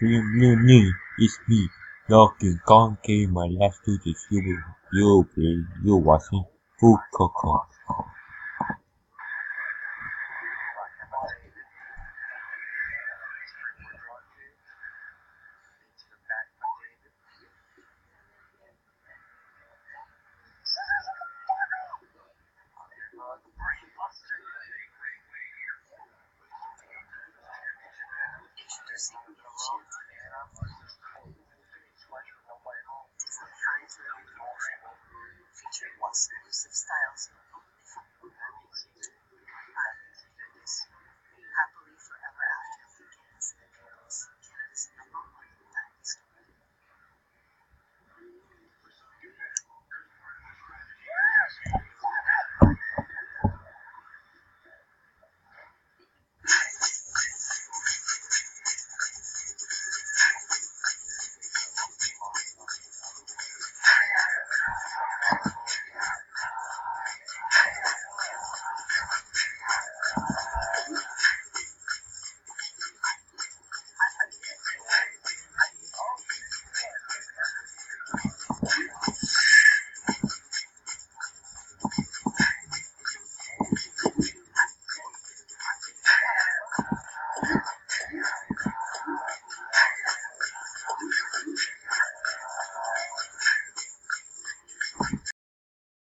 It's me, your King Kong gave my last to the you watching Food Coco. Introducing Shift Disney High featuring exclusive styles